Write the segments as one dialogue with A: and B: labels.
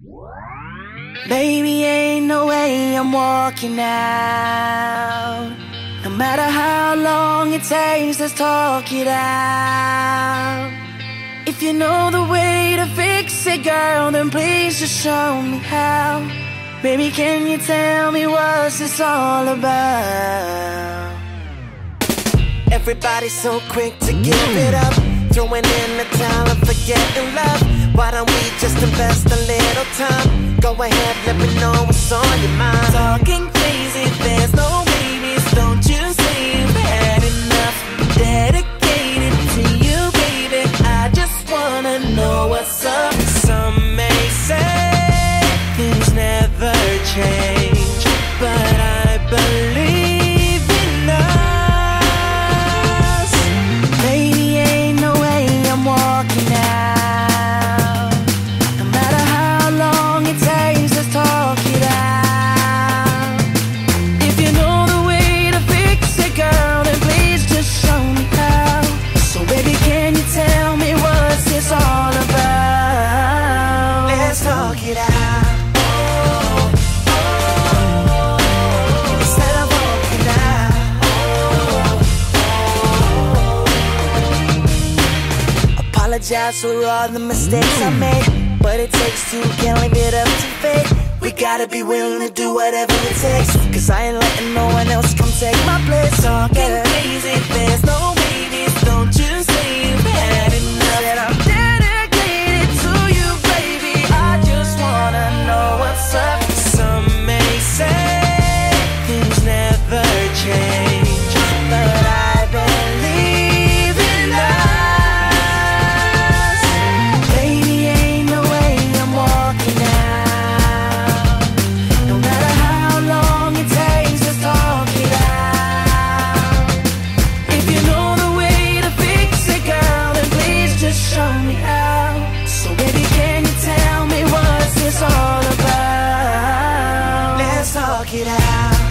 A: Baby, ain't no way I'm walking out. No matter how long it takes, let's talk it out. If you know the way to fix it, girl, then please just show me how. Baby, can you tell me what's this all about?
B: Everybody's so quick to give it up, throwing in the towel and forgetting love. Why don't we just invest a little time? Go ahead, let me know what's on your mind.
A: Talking crazy, there's no babies, don't you say you've had enough. Dedicated to you, baby, I just wanna know what's up.
B: Some may say
A: Things never change, but I believe in us. Baby, ain't no way I'm walking out. No matter how long it takes, let's talk it out. If you know the way to fix it, girl, then please just show me how. So baby, can you tell me what's this all about?
B: let's talk it out. Instead of walking out.
A: Apologize for all the mistakes I made, but it takes two, can't leave it up to fate. We gotta be willing to do whatever it takes, cause I ain't letting no one else come take my place. Talking crazy, there's no babies, don't you say you've had enough. That I'm dedicated to you, baby, I just wanna know what's up.
B: Some may say
A: Things never change, but I believe in us. Baby, ain't no way I'm walking out. No matter how long it takes, let's talk it out. If you know the way to fix it, girl, then please just show me how. So baby, can you tell me what's this all about?
B: let's talk it out.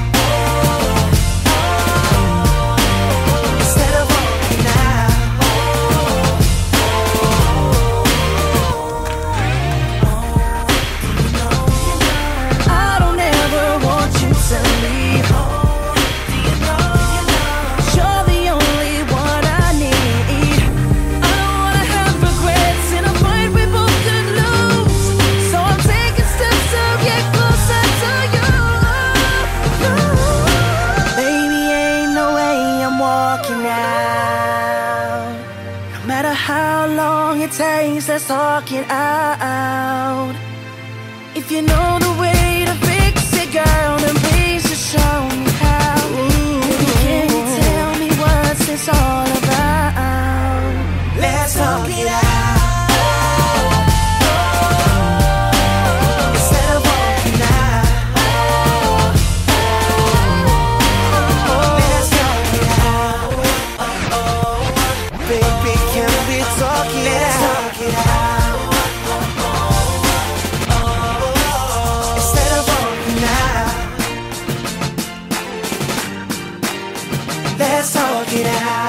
B: Instead of walking out.
A: I don't ever want you to leave. You're the only one I need. I don't wanna have regrets in a fight we both could lose. So I'm taking steps to get closer to you. Baby, ain't no way I'm walking out. No matter how long it takes, let's talk it out. If you know the way to fix it, girl, then please just show me how. Baby, can you tell me what's this all about?
B: Let's talk it out. Instead of walking out. Let's talk it out. Baby, can we talk it out? Let's talk it out. Instead of walking out. Let's talk it out.